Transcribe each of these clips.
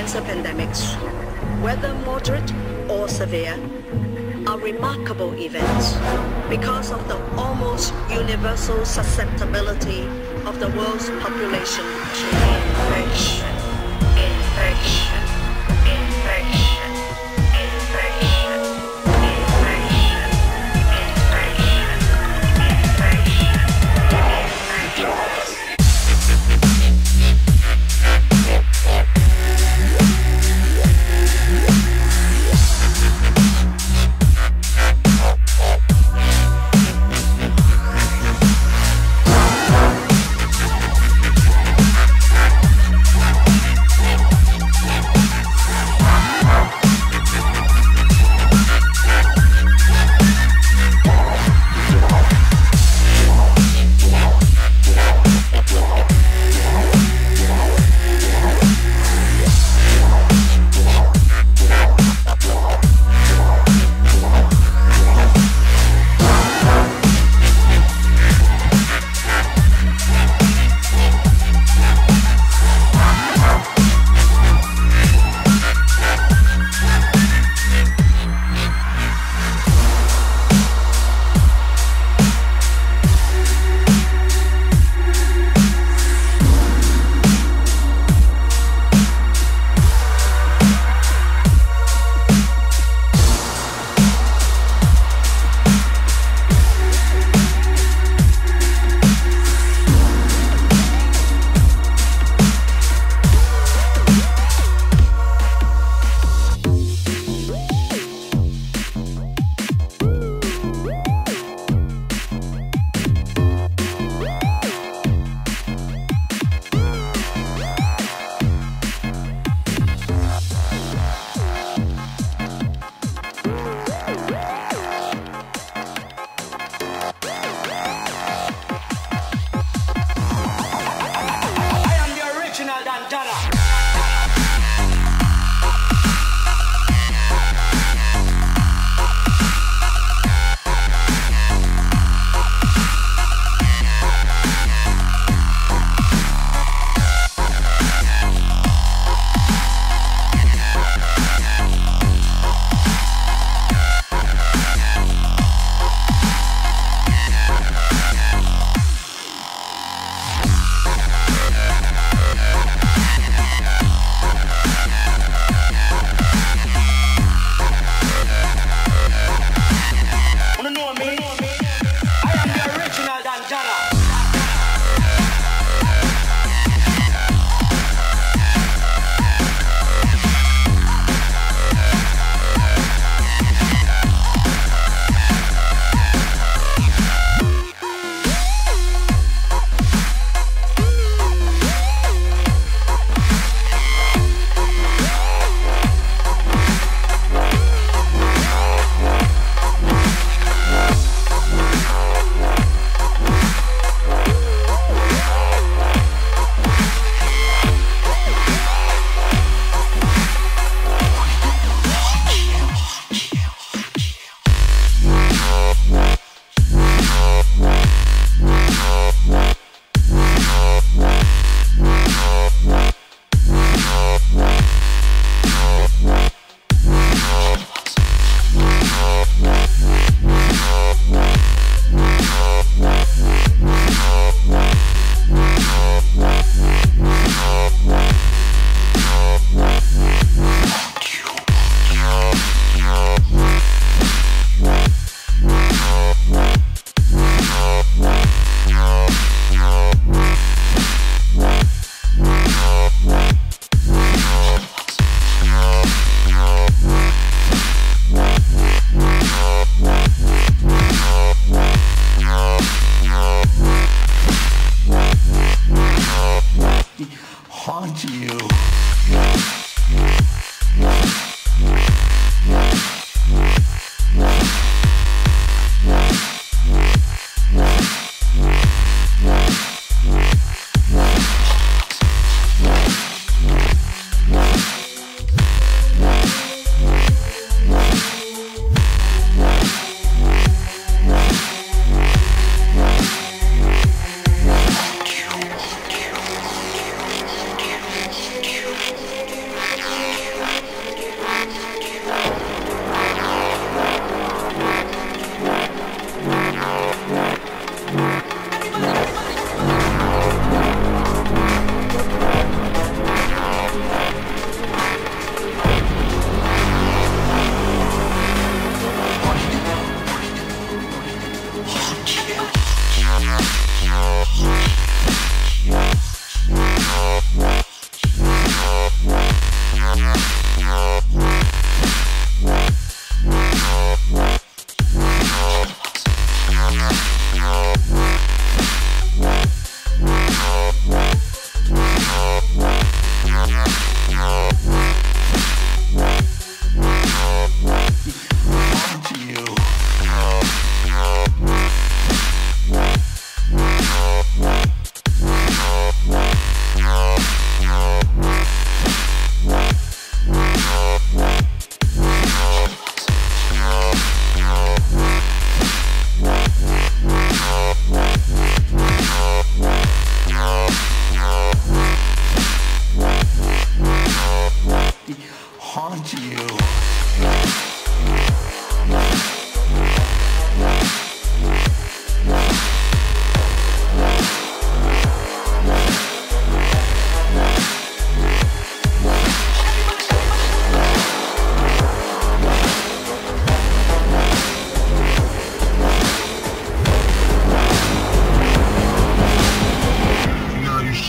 influenza pandemics, whether moderate or severe, are remarkable events because of the almost universal susceptibility of the world's population to infection, infection, infection, infection, infection, infection, infection.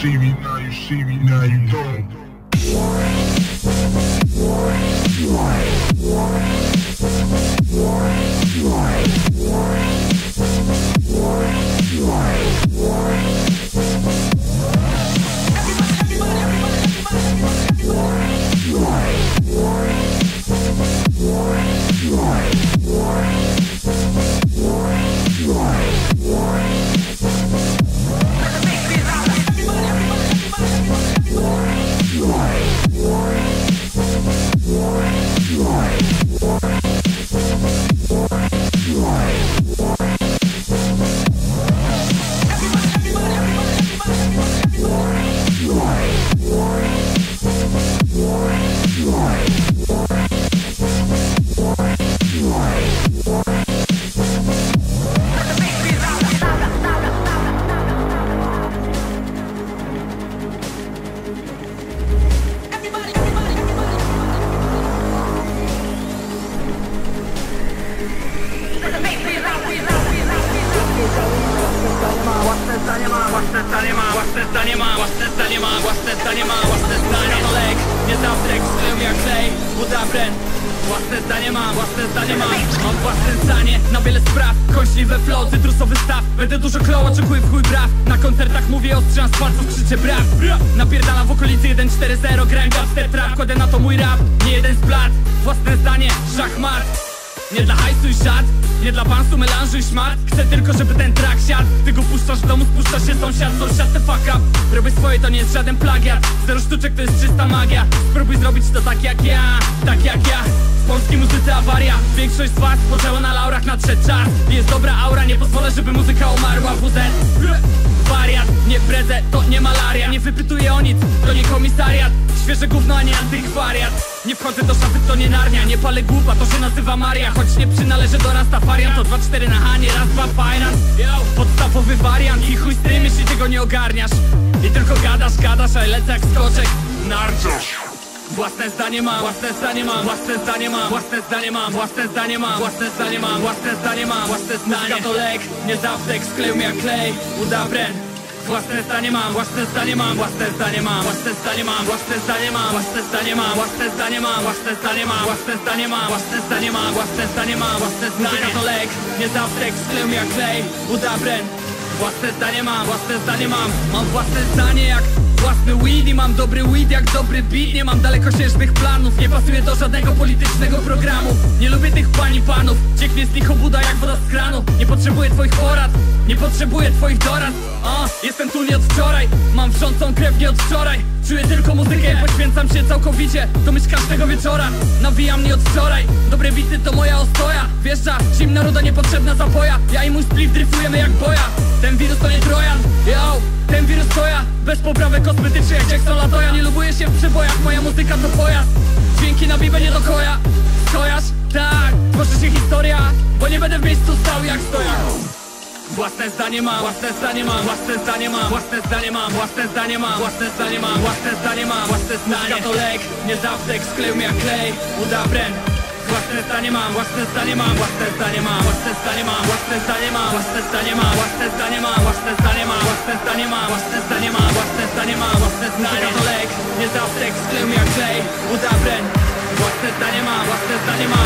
see me, now you see me, now you don't. Własne zdanie mam, własne zdanie mam. Mam własne zdanie na wiele spraw. Końśliwe flow, cytrusowy staw. Będę dużo kloł, oczekuję w chuj braw. Na koncertach mówię, ostrzymam z palców, krzyczę braw. Napierdalam w okolicy 1-4-0, grałem gangster trap. Kładę na to mój rap, nie jeden z blat. Własne zdanie, szachmat. Nie dla hajsu i szat, nie dla bansu, melanżu i szmat. Chcę tylko, żeby ten track siadł. Ty go puszczasz w domu, spuszcza się sąsiad the fuck up. Robię swoje, to nie jest żaden plagiat. Zero sztuczek to jest czysta magia. Spróbuj zrobić to tak jak ja, tak jak ja. W polskiej muzyce awaria. Większość z was spoczęła na laurach, nadszedł czas. Jest dobra aura, nie pozwolę, żeby muzyka umarła. WZ wariat, nie bredzę, to nie malaria. Nie wypytuję o nic, to nie komisariat. Świeże gówno, a nie antykwariat. Nie wchodzę do szafy, to nie Narnia. Nie palę głupa, to się nazywa Maria. Choć nie przynależę do Rastafarian, to 2-4 na H, nie raz, dwa finance. Podstawowy wariant i chuj z tym, jeśli tego nie ogarniasz. I tylko gadasz, a lecę jak skoczek. Narciarz. Własne zdanie mam, własne zdanie mam, własne zdanie mam, własne zdanie mam, własne zdanie mam, własne zdanie mam, własne zdanie mam, własne zdanie. To lek, nie zawsze skleł mi jak klej, uda brand. Własne zdanie mam, własne zdanie mam, własne zdanie mam, własne zdanie mam, własne zdanie mam, własne zdanie mam, własne zdanie mam, własne zdanie mam, własne zdanie mam, własne zdanie mam, własne zdanie mam, własne zdanie. To lek, nie zawsze skleł mi jak klej, uda brand. Własne zdanie mam, własne zdanie mam. Mam własne zdanie jak własny weed i mam dobry weed jak dobry beat. Nie mam dalekosiężnych planów, nie pasuję do żadnego politycznego programu. Nie lubię tych pań i panów, cieknie z nich obuda jak woda z kranu. Nie potrzebuję twoich porad, nie potrzebuję twoich dorad. Jestem tu nie od wczoraj, mam wrzącą krew nie od wczoraj. Czuję tylko muzykę, poświęcam się całkowicie do myśl każdego wieczora. Nawija mnie od wczoraj, dobre bity to moja ostoja. Wjeżdża zimna ruda, niepotrzebna zapoja. Ja i mój spliff dryfujemy jak boja. Ten wirus to nie Trojan, yo, ten wirus to ja. Bez poprawek kosmetycznych jak Jackson Latoya. Nie lubuję się w przebojach, moja muzyka to pojazd. Dźwięki na bibę nie do koja. Stojasz? Tak, tworzy się historia. Bo nie będę w miejscu stał jak stoja. Własne zdanie mam, własne zdanie mam, własne zdanie mam, własne zdanie mam, własne zdanie mam, własne zdanie mam, własne zdanie mam, własne zdanie. To lek, nie zawsze skleł mi jak klej, uda brand. Własne zdanie mam, własne zdanie mam, własne zdanie mam, własne zdanie mam, własne zdanie mam, własne zdanie mam, własne zdanie mam, własne zdanie mam, własne zdanie mam, własne zdanie mam, własne zdanie mam, własne zdanie. To lek, nie zawsze skleł mi jak klej, uda brand. Własne zdanie mam, własne zdanie mam,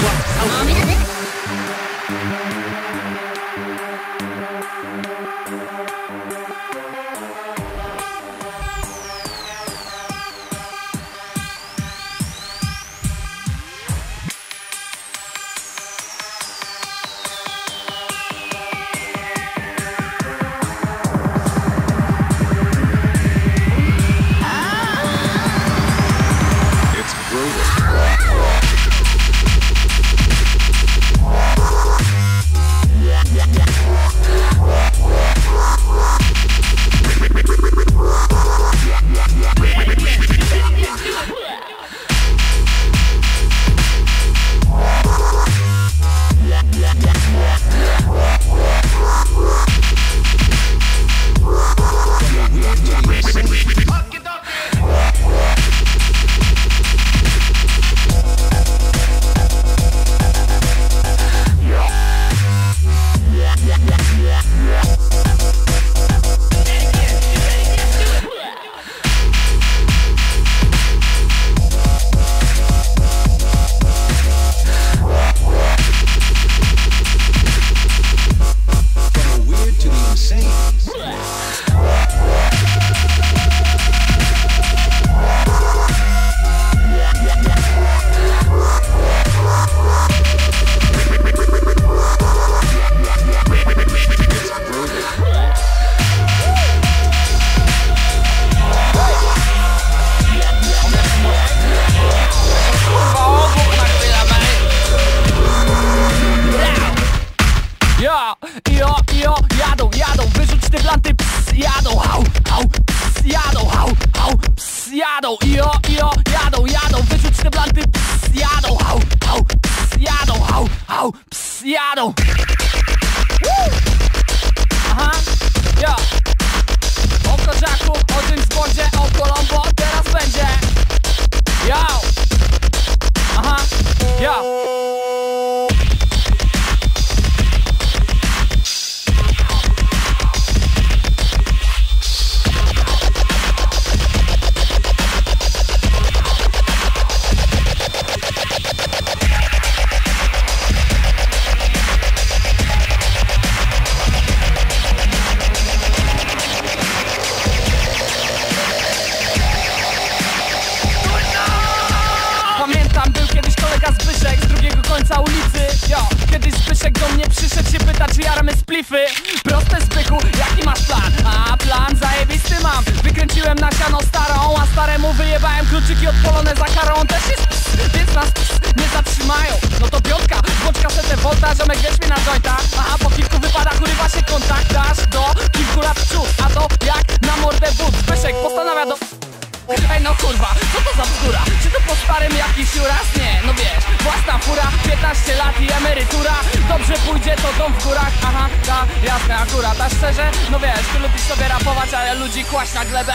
jadą, hał, hał, ps, jadą, hał, hał, ps, jadą, io, jadą, jadą, wyrzuć te blanty, ps, jadą, hał, hał, ps, jadą, hał, hał, ps, jadą. Aha, ja. O Kozzaku, o James Bondzie, o Colombo, teraz będzie. Yo. Aha, ja. Pamiętam, był kiedyś kolega Zbyszek z drugiego końca ulicy. Yo, kiedyś Zbyszek do mnie przyszedł się pyta, czy jaramy splify. Proste Zbyku, jaki masz plan? A plan zajebisty mam. Wykręciłem na siano starą, a staremu wyjebałem kluczyki odpolone za karą. On też jest ps, więc nas ps, nie zatrzymają. No to piątka, włącz kasetę Volta, ziomek weź mnie na jointa. Aha, po kilku wypadach urywa się kontakt aż do kilku lat w przód. A to jak na mordę but. Zbyszek postanawia do... Ej no kurwa, co to za bzdura? Czy to po starym jakiś uraz? Nie, no wiesz, własna fura, 15 lat i emerytura. Dobrze pójdzie to dom w górach. Aha, ta, jasne, akurat. A szczerze, no wiesz, ty lubisz sobie rapować, ale ludzi kłaść na glebę.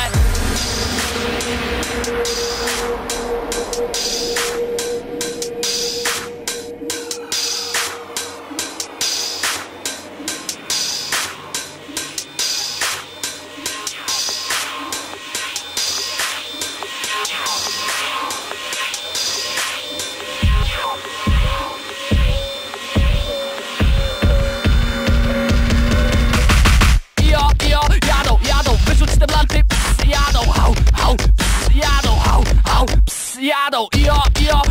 Jadą, wyrzuć te blanty, ps, jadą, hał, hał, ps, jadą, hał, hał, ps, jadą,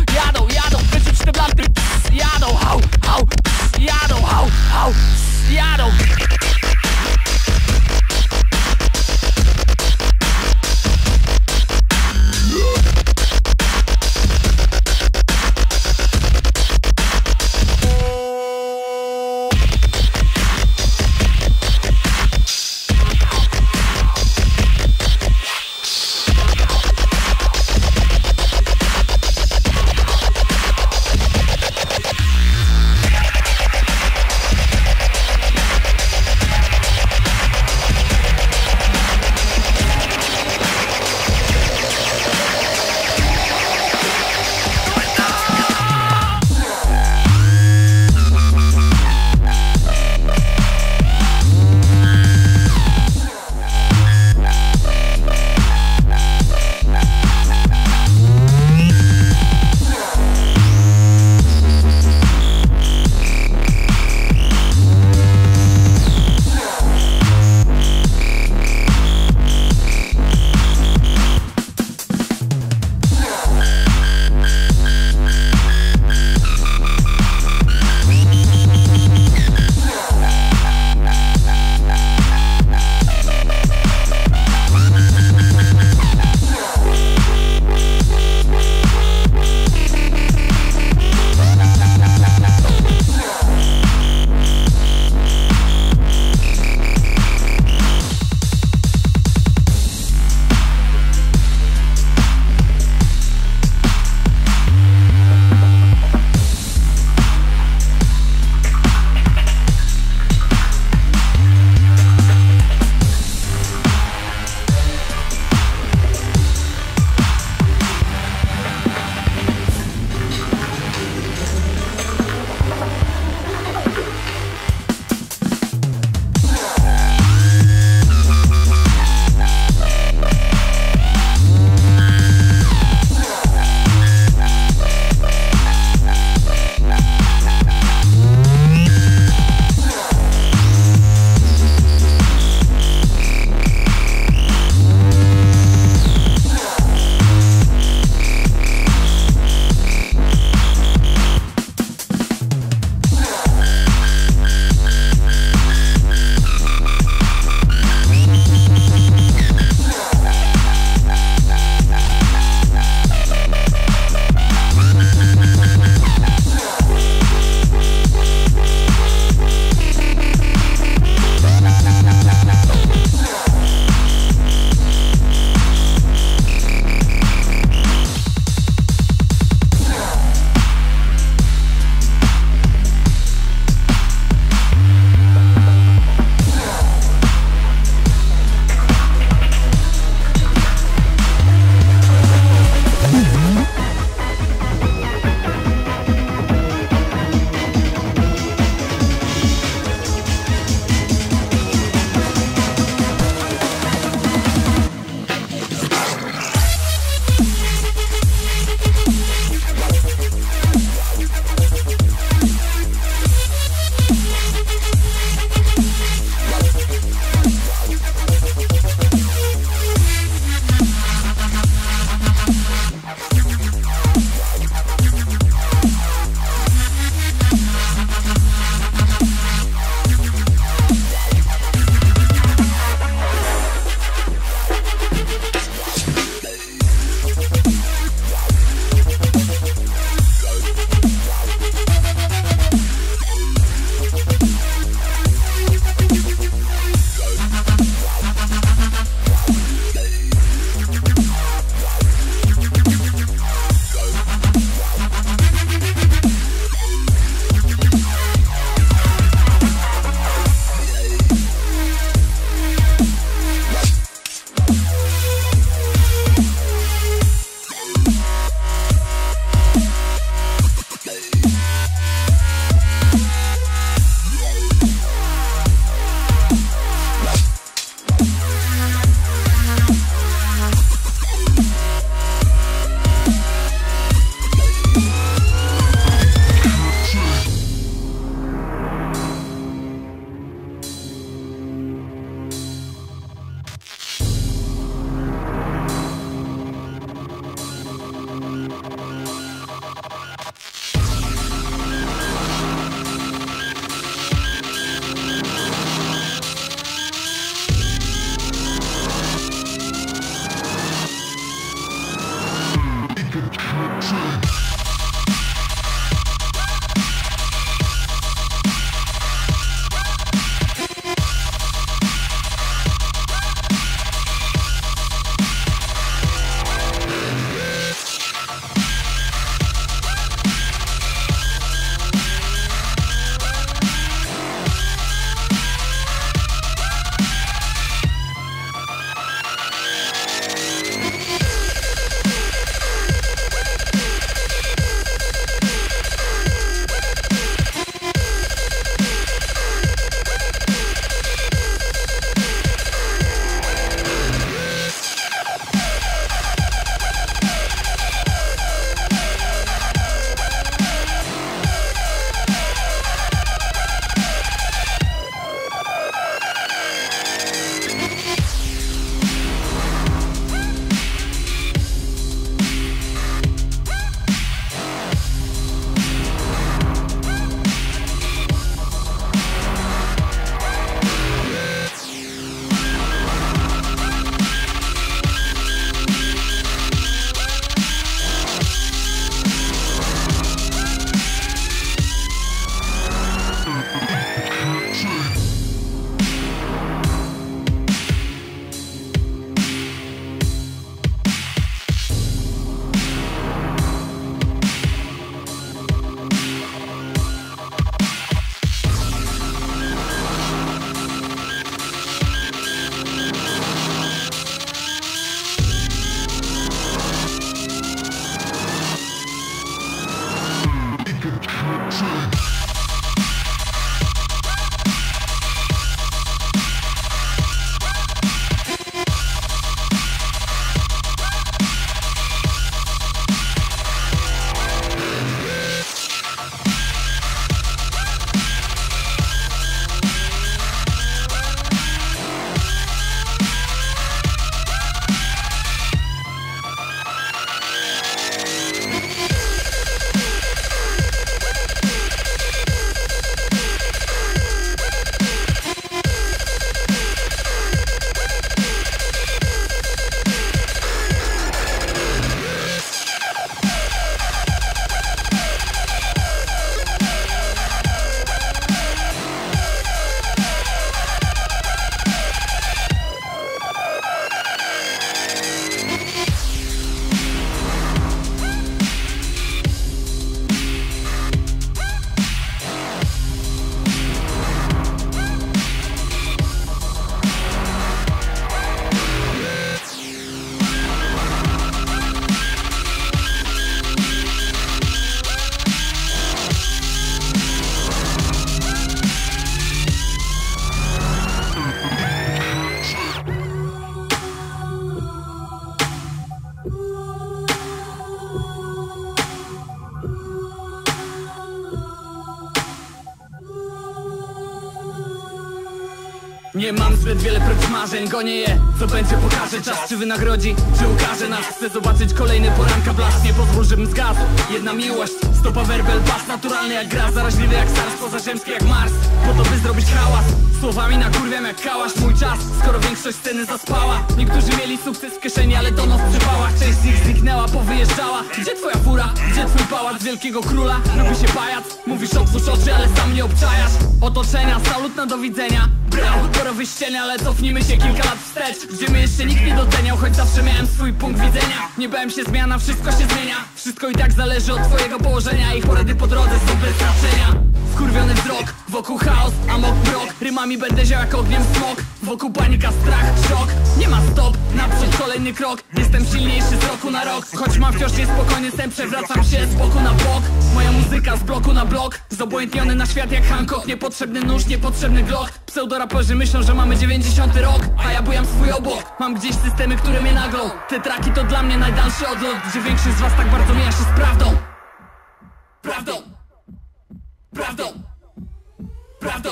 Nie mam zbyt wiele prócz marzeń, gonię je, co będzie pokaże czas. Czy wynagrodzi, czy ukaże nas. Chcę zobaczyć kolejny poranka blask. Nie pozwól, żebym zgasł, jedna miłość. Stopa werbel, bas naturalny jak gra. Zaraźliwy jak SARS, pozaziemski jak Mars. Po to by zrobić hałas, słowami nakurwiam jak kałasz. Mój czas, skoro większość sceny zaspała. Niektórzy mieli sukces w kieszeni, ale to nos w przypałach. Część z nich zniknęła, powyjeżdżała. Gdzie twoja fura? Gdzie twój pałac wielkiego króla? Robi się pajac, mówisz otwórz oczy, ale sam nie obczajasz otoczenia. Salut na do widzenia. Brał, pora wyjścienia, ale cofnijmy się kilka lat wstecz, gdzie mnie jeszcze nikt nie doceniał, choć zawsze miałem swój punkt widzenia. Nie bałem się zmiana, wszystko się zmienia. Wszystko i tak zależy od twojego położenia. Ich porady po drodze są bez znaczenia. Skurwiony wzrok, wokół chaos, amok mrok. Rymami będę ział jak ogniem smok. Wokół panika, strach, szok. Nie ma stop, naprzód kolejny krok. Jestem silniejszy z roku na rok. Choć mam wciąż niespokojny sen, przewracam się z boku na bok. Moja muzyka z bloku na blok. Zobojętniony na świat jak Hancock. Niepotrzebny nóż, niepotrzebny glock. Pseudoraperzy myślą, że mamy 90 rok, a ja bujam swój obok. Mam gdzieś systemy, które mnie naglą. Te traki to dla mnie najdalszy odlot, gdzie większość z was tak bardzo mija się z prawdą. Prawdą. Prawdą. Prawdą.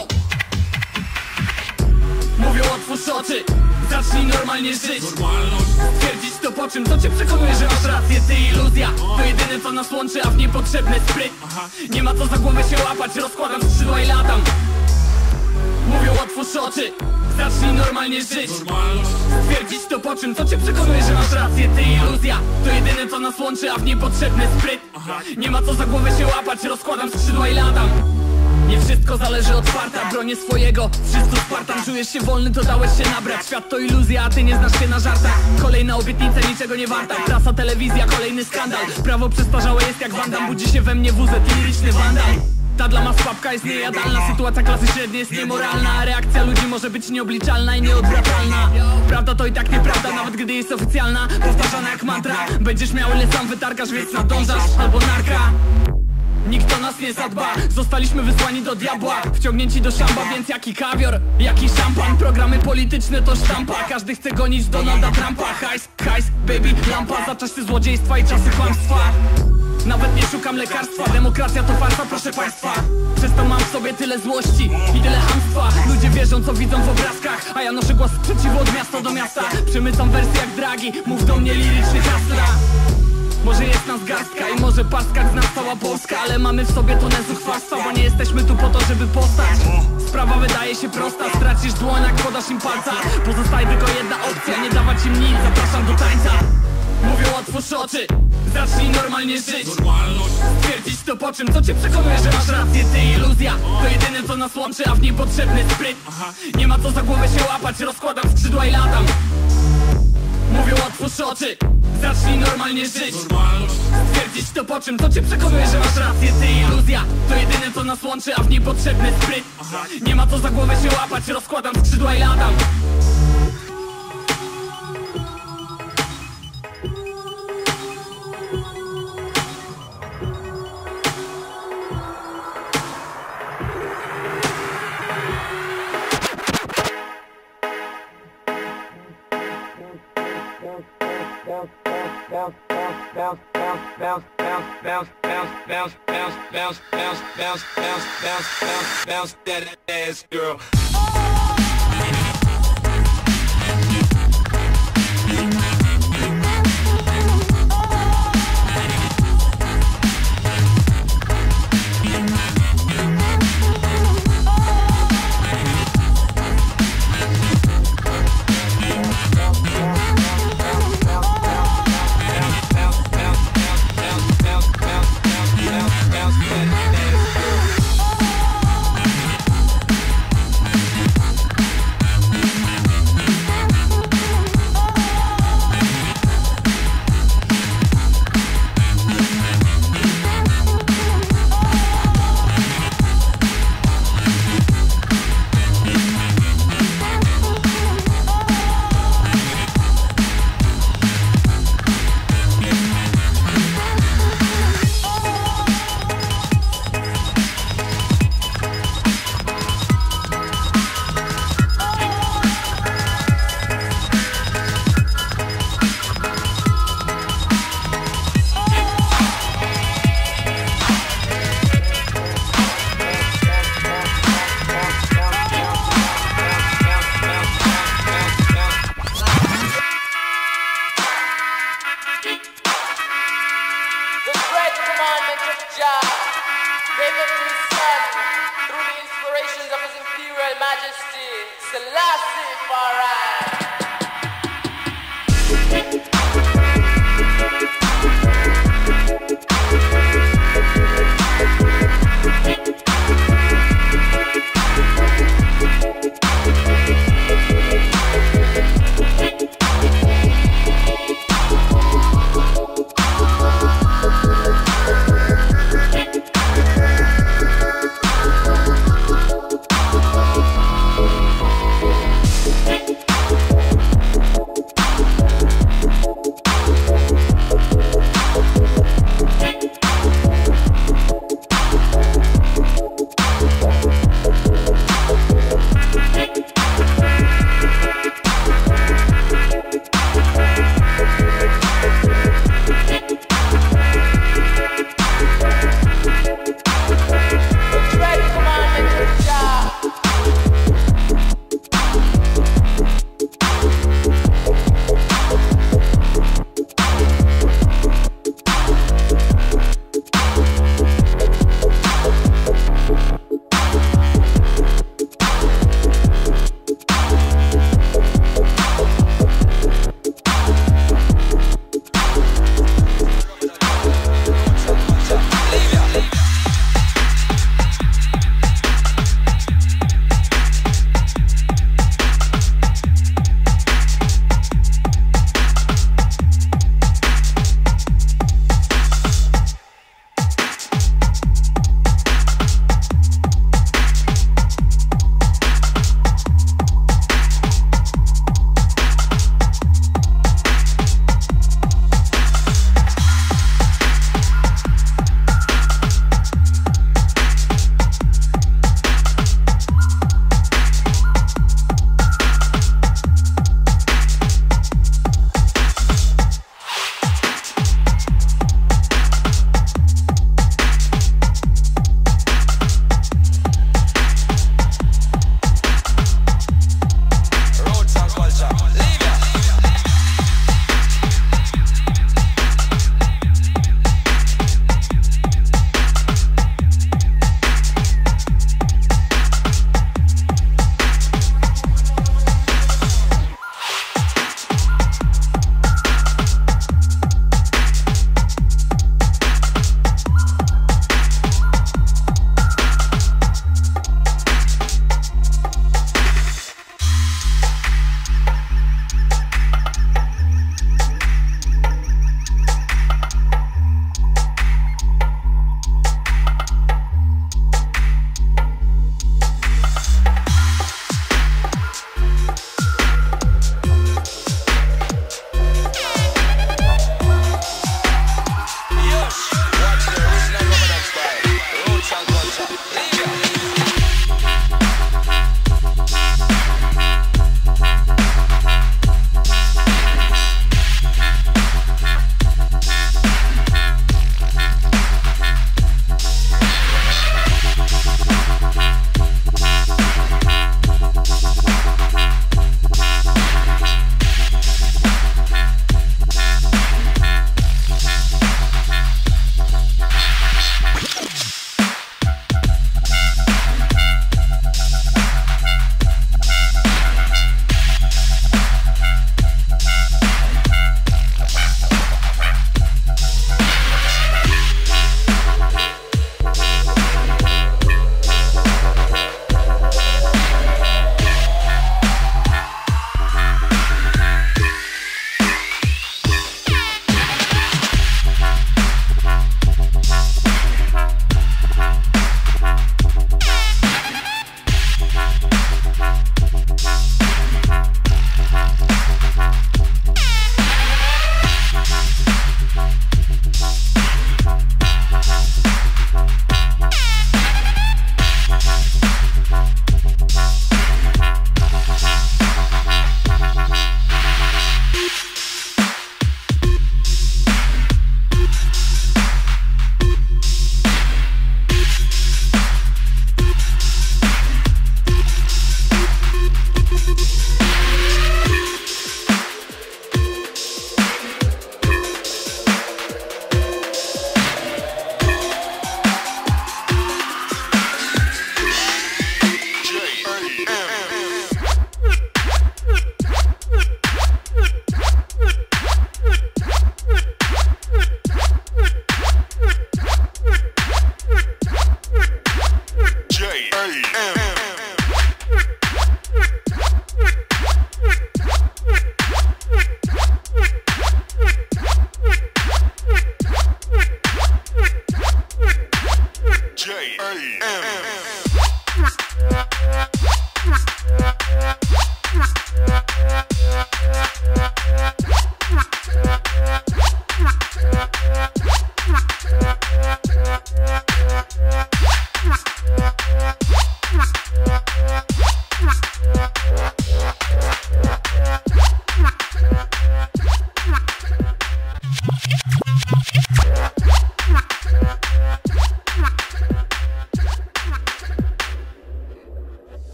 Mówią otwórz oczy, zacznij normalnie żyć. Stwierdzić to po czym, co cię przekonuje, że masz rację. Ty iluzja, to jedyne co nas łączy, a w niepotrzebny spryt. Nie ma co za głowę się łapać, rozkładam skrzydła i latam. Mówią otwórz oczy, zacznij normalnie żyć. Stwierdzić to po czym, co cię przekonuje, że masz rację. Ty iluzja, to jedyne co nas łączy, a w niepotrzebny spryt. Nie ma co za głowę się łapać, rozkładam skrzydła i latam. Nie wszystko zależy od farta, bronię swojego, wszystko Spartan. Czujesz się wolny, to dałeś się nabrać. Świat to iluzja, a ty nie znasz się na żartach. Kolejna obietnica niczego nie warta. Prasa, telewizja, kolejny skandal. Prawo przestarzałe jest jak Van Damme. Budzi się we mnie wózet, liryczny wandal. Ta dla mas papka jest niejadalna. Sytuacja klasy średniej jest niemoralna, a reakcja ludzi może być nieobliczalna i nieodwracalna. Prawda to i tak nieprawda, nawet gdy jest oficjalna. Powtarzana jak mantra. Będziesz miał ile sam wytargasz, więc nadążasz albo narka. Nikt o nas nie zadba, zostaliśmy wysłani do diabła. Wciągnięci do szamba, więc jaki kawior, jaki szampan. Programy polityczne to sztampa, każdy chce gonić Donalda Trumpa. Hajs, hajs, baby, lampa. Za czasy złodziejstwa i czasy kłamstwa. Nawet nie szukam lekarstwa, demokracja to farsa, proszę państwa. Przez to mam w sobie tyle złości i tyle chamstwa. Ludzie wierzą co widzą w obrazkach, a ja noszę głos sprzeciwu od miasta do miasta. Przemycam wersje jak Draghi, mów do mnie liryczny hasla. Może jest nas garstka i może pastkać z nas cała Polska, ale mamy w sobie tonę zuchwalstwa, bo nie jesteśmy tu po to, żeby postać. Sprawa wydaje się prosta, stracisz dłoń jak podasz im palca. Pozostaje tylko jedna opcja, nie dawać im nic, zapraszam do tańca. Mówią otwórz oczy, zacznij normalnie żyć. Stwierdzić to po czym, co cię przekonuje, że masz rację. Ty iluzja, to jedyne co nas łączy, a w niepotrzebny spryt. Nie ma co za głowę się łapać, rozkładam skrzydła i latam. Mówią otwórz oczy, zacznij normalnie żyć. Stwierdzić to po czym, co cię przekonuje, że masz rację. Ty iluzja, to jedyne co nas łączy, a w niepotrzebny spryt. Nie ma co za głowę się łapać, rozkładam skrzydła i latam. Bounce that ass, girl.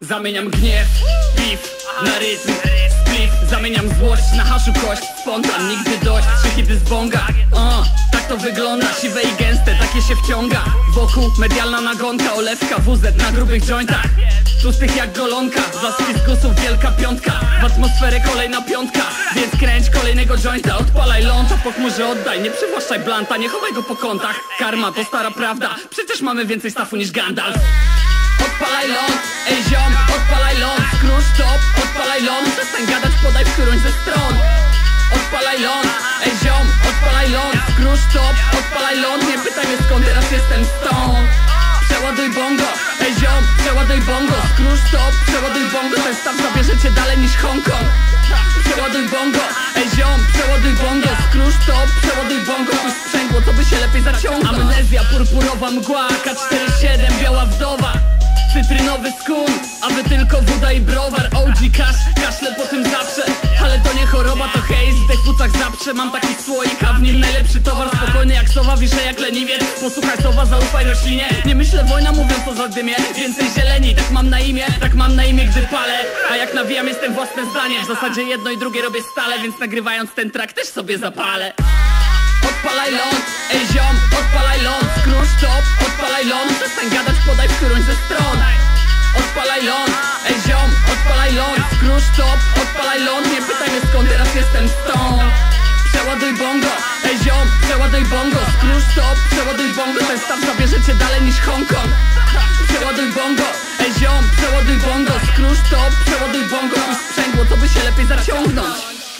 Zamieniam gniew, piw na rytm, spliff. Zamieniam złość na haszu kość, spontan, nigdy dość. 3 hity z bonga, tak to wygląda. Siwe i gęste, takie się wciąga. Wokół medialna nagonka, olewka, WZ na grubych jointach. Tłustych jak golonka, zaspis gusów wielka piątka. W atmosferę kolejna piątka, więc kręć kolejnego jointa. Odpalaj ląd, po chmurze oddaj. Nie przywłaszczaj blanta, nie chowaj go po kątach. Karma to stara prawda, przecież mamy więcej stafu niż Gandalf. Odpalaj ląd, ej ziom, odpalaj ląd. Skróż top, odpalaj ląd. Przestań gadać, podaj w którąś ze stron. Odpalaj ląd, ej ziom, odpalaj ląd. Skróż top, odpalaj ląd. Nie pytaj mnie skąd, teraz jestem stąd. Przeładuj bongo, ej ziom, przeładuj bongo. Skróż top, przeładuj bongo. Ten staw zabierze cię dalej niż Hongkong. Przeładuj bongo, ej ziom, przeładuj bongo. Skróż top, przeładuj bongo. Pójść sprzęgło, to by się lepiej zaciągnąć. Amnezja, purpurowa mgła, K47, biała wdowa. Cytrynowy skun, a wy tylko woda i browar. OG kaszle po tym zawsze. Ale to nie choroba, to hejs, w tych płucach zaprze. Mam taki słoik, a w nim najlepszy towar. Spokojny jak sowa, wiszę jak leniwiec. Posłuchaj sowa, zaufaj roślinie. Nie myślę wojna, mówiąc o zadymie. Więcej zieleni, tak mam na imię, gdy palę. A jak nawijam, jestem własne zdanie. W zasadzie jedno i drugie robię stale, więc nagrywając ten track też sobie zapalę. Odpalaj ląd, ej ziom, odpalaj ląd. Skróż top, odpalaj ląd. Przestań gadać, podaj w którąś ze stron. Odpalaj ląd, ej ziom, odpalaj ląd. Skróż top, odpalaj ląd. Nie pytaj mnie skąd, teraz jestem stąd. Przeładuj bongo, ej ziom, przeładuj bongo. Skróż top, przeładuj bongo. Ten staw zabierze cię dalej niż Hongkong. Przeładuj bongo, ej ziom, przeładuj bongo. Skróż top, przeładuj bongo. I sprzęgło, to by się lepiej zaciągnąć.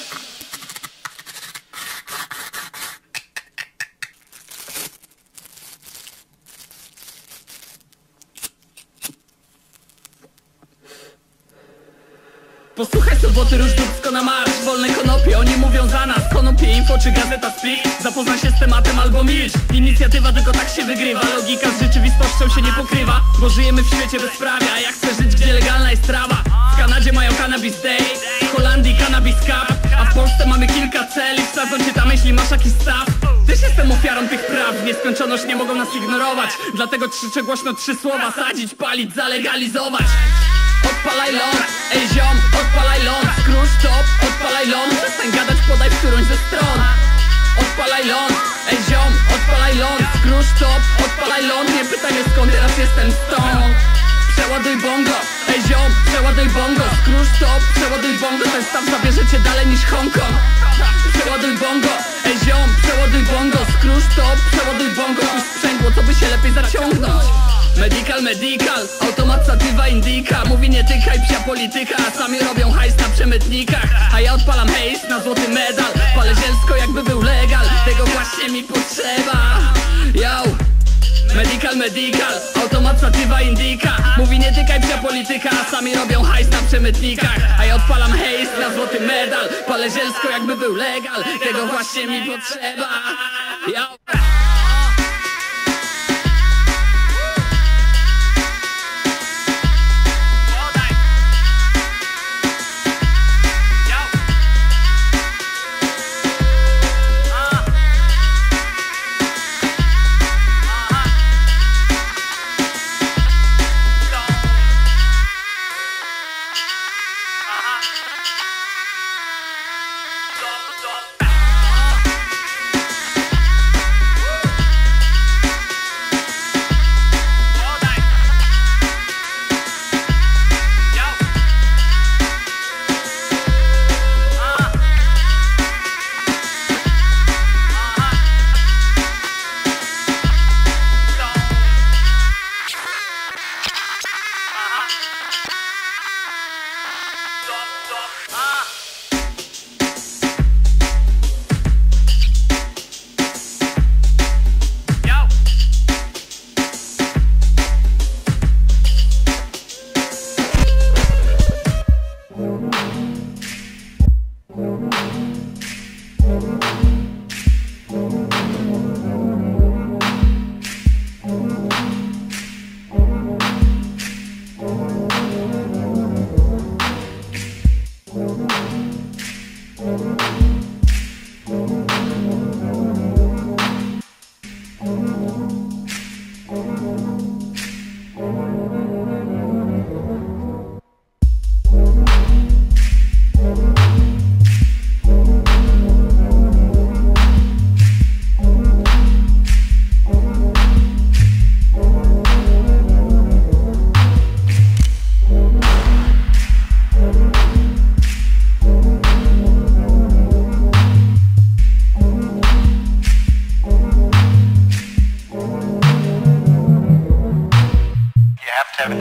Posłuchaj soboty, róż dupsko na marsz. Wolne konopie, oni mówią za nas. Konopie, info czy gazeta split. Zapoznaj się z tematem albo milcz. Inicjatywa tylko tak się wygrywa. Logika z rzeczywistością się nie pokrywa. Bo żyjemy w świecie bezprawia, a ja chcę żyć, gdzie legalna jest trawa. W Kanadzie mają Cannabis Day, w Holandii Cannabis Cup. A w Polsce mamy kilka celi. Wsadzą cię tam, jeśli masz jakiś staw. Też jestem ofiarą tych praw, w nieskończoność nie mogą nas ignorować. Dlatego krzyczę głośno 3 słowa: sadzić, palić, zalegalizować. Odpalaj ląd, ej ziom, odpalaj ląd. Skróż top, odpalaj ląd. Przestań gadać, podaj w którąś ze stron. Odpalaj ląd, ej ziom, odpalaj ląd. Skróż top, odpalaj ląd. Nie pytaj mnie skąd, teraz jestem stąd. Przeładuj bongo, ej ziom, przeładuj bongo. Skróż top, przeładuj bongo. Ten staw zabierze cię dalej niż Hongkong. Przeładuj bongo, ej ziom, przeładuj bongo. Skróż top, przeładuj bongo. Pójść sprzęgło, to by się lepiej zaciągnąć. Medical, automat satywa indyka. Mówi nie tykaj, psia polityka. Sami robią hajs na przemytnikach, a ja odpalam hejs na złoty medal. Palę zielsko jakby był legal, tego właśnie mi potrzeba. Yo, medical, automat satywa indyka. Mówi nie tykaj, psia polityka. Sami robią hajs na przemytnikach, a ja odpalam hejs na złoty medal. Palę zielsko jakby był legal, tego właśnie mi potrzeba. Yo.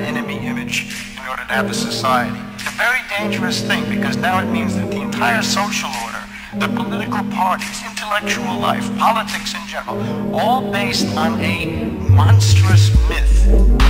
enemy image in order to have the society. It's a very dangerous thing because now it means that the entire social order, the political parties, intellectual life, politics in general, all based on a monstrous myth.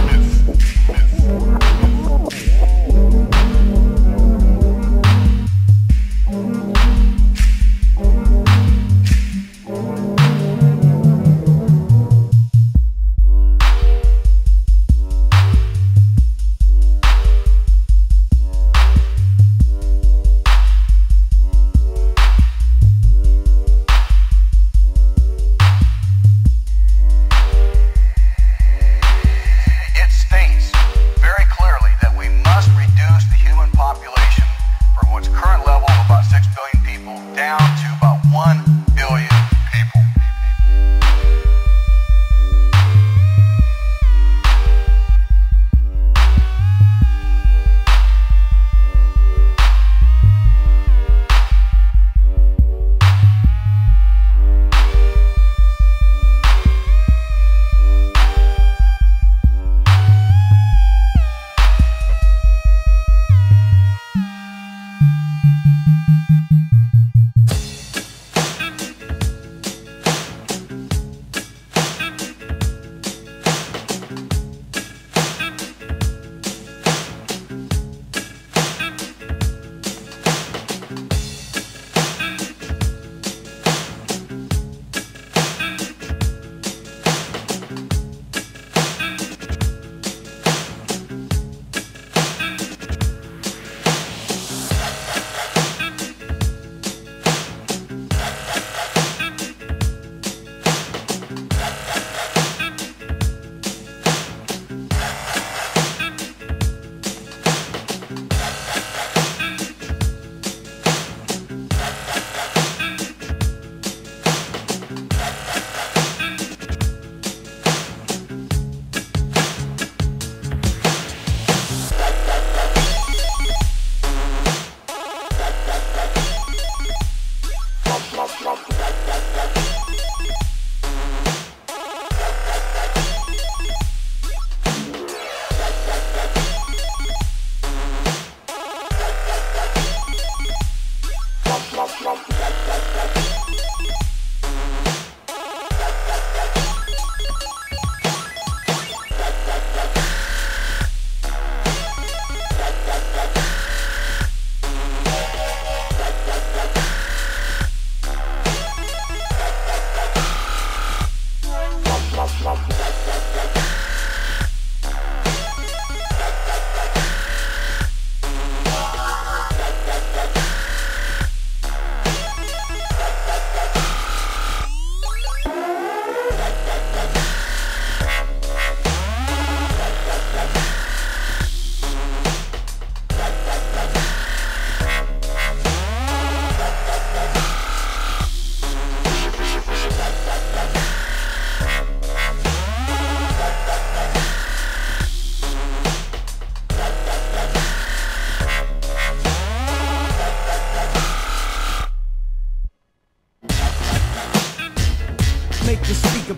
Make the speaker.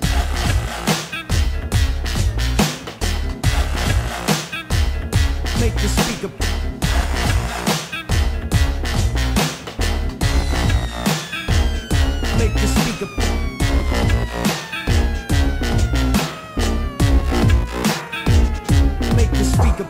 Make the speaker. Make the speaker. Make the speaker.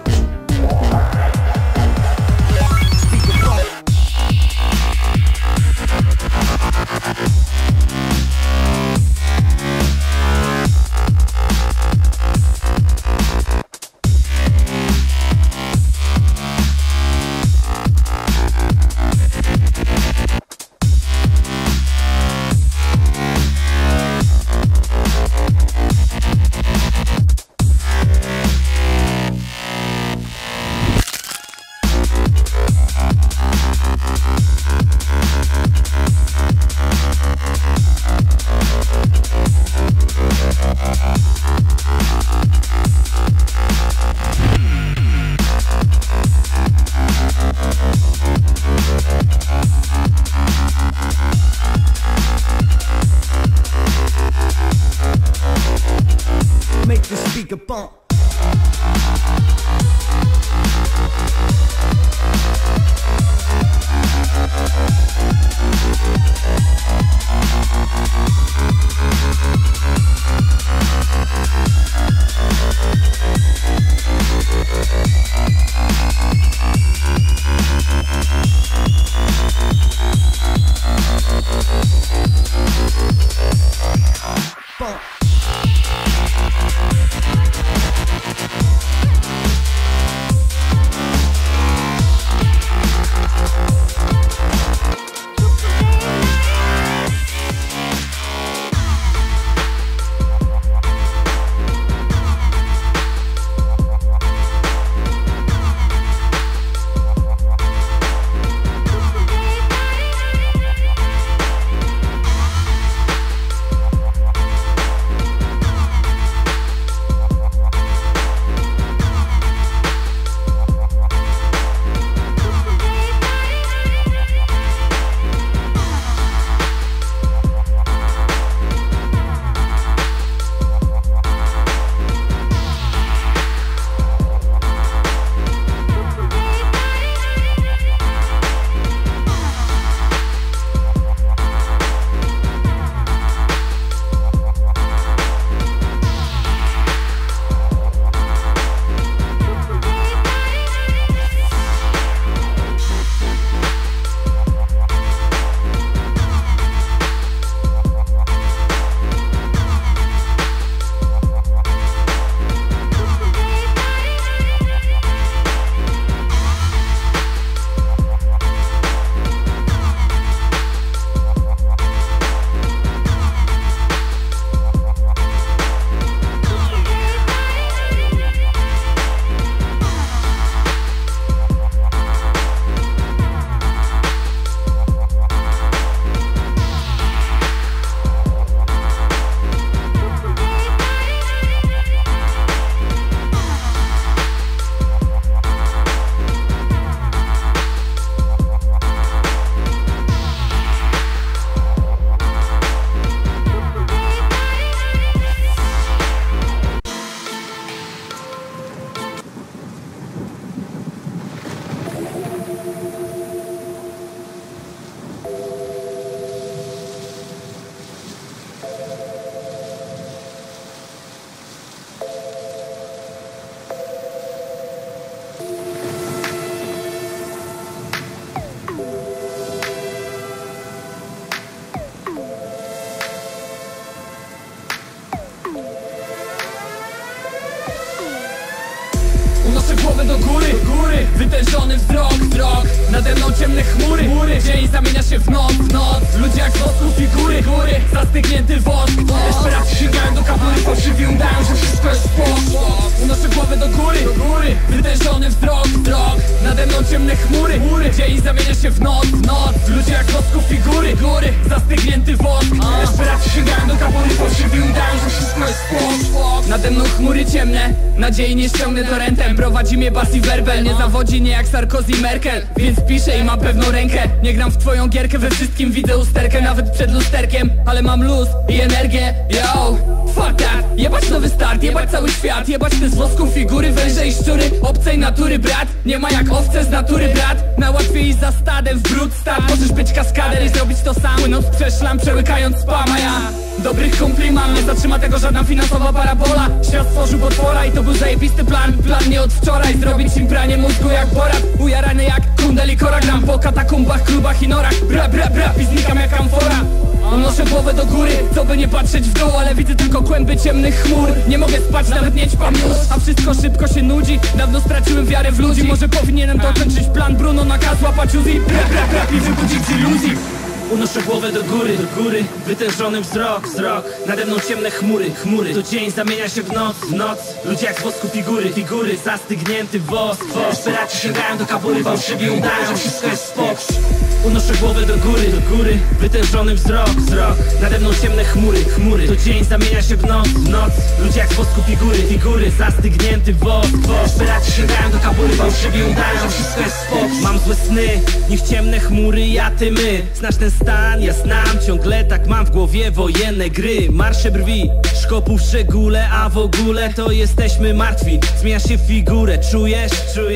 Unoszę głowę do góry, wytężony wzrok, nade mną ciemne chmury, dzień zamienia się w noc, ludzie jak z wosku figury, zastygnięty wosk. Desperacki sięgają do kabury, fałszywi udają, że wszystko jest spoko. Unoszę głowę do góry, wytężony wzrok, nade mną ciemne chmury, dzień zamienia się w noc, ludzie jak z wosku figury, zastygnięty wosk. Desperacki sięgają do kabury, fałszywi udają, że wszystko jest spoko. Nade mną chmury ciemne, nadziei nie ściągnę torentem. Prowadzi mnie bas i werbel, nie zawodzi nie jak Sarkozy i Merkel. Więc piszę i mam pewną rękę. Nie gram w twoją gierkę, we wszystkim widzę usterkę. Nawet przed lusterkiem, ale mam luz i energię. Yo, fuck that, jebać nowy start, jebać cały świat. Jebać te z wosku figury, węże i szczury. Obcej natury brat, nie ma jak owce z natury brat. Najłatwiej iść za stadem w brud stad. Możesz być kaskader i zrobić to sam, płynąc przez szlam, przełykając spam. A ja dobrych kumpli mam, nie zatrzyma tego żadna finansowa parabola. Świat stworzył potwora i to był zajebisty plan. Plan nie od wczoraj, zrobić im pranie mózgu jak Borat. Ujarany jak kundel i kora, gram po katakumbach, klubach i norach. Bra, znikam jak amfora. Unoszę głowę do góry, co by nie patrzeć w dół, ale widzę tylko kłęby ciemnych chmur. Nie mogę spać, nawet nie ćpam już, a wszystko szybko się nudzi. Dawno straciłem wiarę w ludzi, może powinienem dokończyć plan Bruno, nakaz łapać Uzi. Bra, i wybudzić iluzji. Unoszę głowę do góry, wytężony wzrok, nade mną ciemne chmury, to dzień zamienia się w noc, ludzie jak z wosku figury, zastygnięty wosk. Desperacki sięgają do kabury, fałszywi udają, że wszystko jest spoko. Unoszę głowę do góry, wytężony wzrok, nade mną ciemne chmury, to dzień zamienia się w noc, ludzie jak z wosku figury, zastygnięty wosk. Desperacki sięgają do kabury, fałszywi udają, że wszystko jest spoko. Mam złe sny, niech ciemne chmury, ja ty my. Znasz ten stan, ja znam, ciągle tak mam w głowie wojenne gry. Marsze brwi, szkopów szczególe, a w ogóle to jesteśmy martwi. Zmienia się w figurę, czujesz?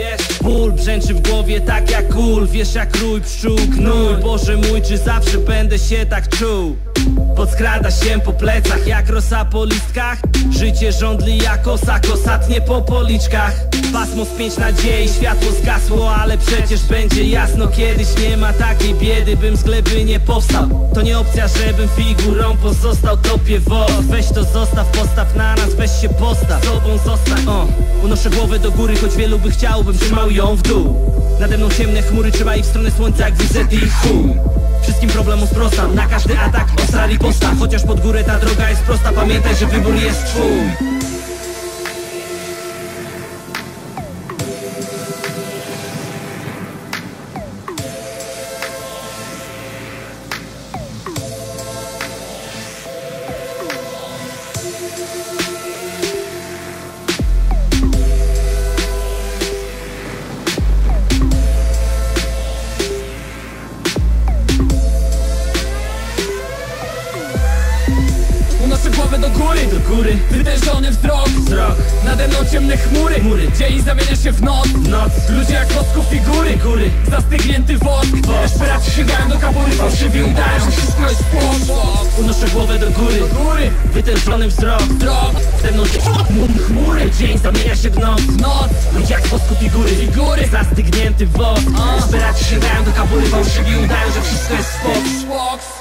Ból brzęczy w głowie tak jak kul, wiesz jak rój pszczół gnój. Boże mój, czy zawsze będę się tak czuł? Podskrada się po plecach jak rosa po listkach. Życie żądli jak osa, kosatnie po policzkach. Pasmo spięć nadziei, światło zgasło, ale przecież będzie jasno kiedyś. Nie ma takiej biedy, bym z gleby nie powstał. To nie opcja, żebym figurą pozostał, topie wod. Weź to zostaw, postaw na nas, weź się postaw, sobą zostań. Unoszę głowę do góry, choć wielu by chciał, bym trzymał ją w dół. Nade mną ciemne chmury, trzeba ich w stronę słońca jak WZ i chuj. Wszystkim problemom sprostam, na każdy atak ostra riposta. Chociaż pod górę ta droga jest prosta, pamiętaj, że wybór jest twój. Unoszę głowę do góry, wytężony wzrok, nade mną ciemne chmury, dzień zamienia się w noc, ludzie jak z wosku figury, zastygnięty wosk. Desperacki sięgają do kabury, fałszywi udają, że wszystko jest spoko. Unoszę głowę do góry, wytężony wzrok, nade mną chmury, dzień zamienia się w noc, ludzie jak z wosku figury, zastygnięty wosk. Desperacki sięgają do kabury, fałszywi udają, że wszystko jest spoko.